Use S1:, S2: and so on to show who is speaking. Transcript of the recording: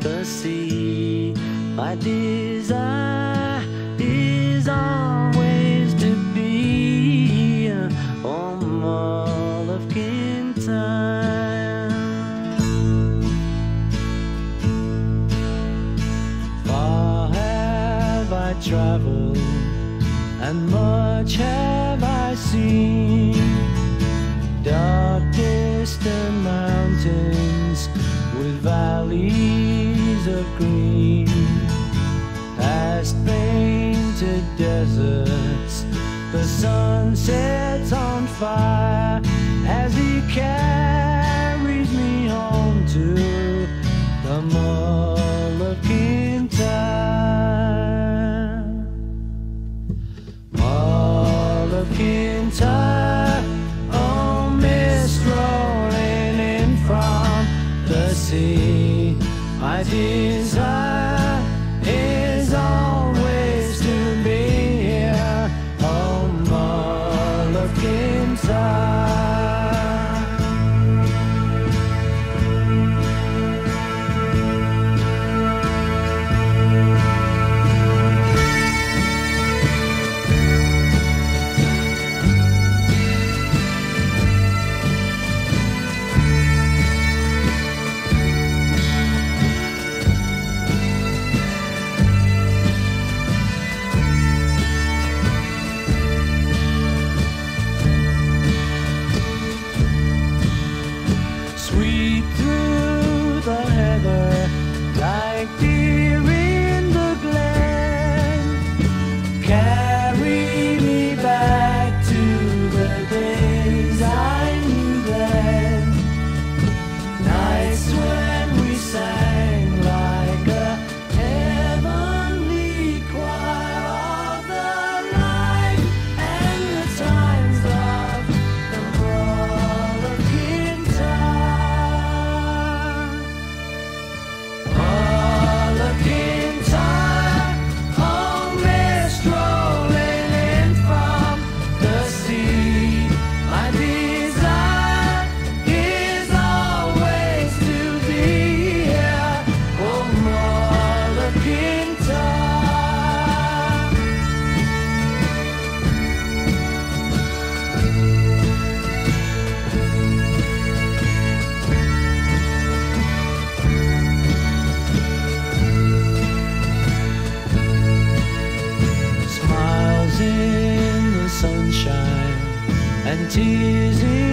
S1: the sea. My desire is always to be on Mull of Kintyre. Far have I traveled and much have I seen, dark distant mountains with valleys of green, past painted deserts, the sun sets on fire as he carries me home to the Mull of Kintyre. Mull of Kintyre, oh mist rolling in from the sea. My desire is always to be here, oh Mull of Kintyre. Sweep through the heather like deer in the glen, carry me back to the days I knew then, nights when we sang like a heavenly choir of the light and the times of the Mull of Kintyre. Mull of Kintyre, oh mist rolling in from the sea. My desire is always to be here, oh Mull of Kintyre. Smiles in the sunshine and tears in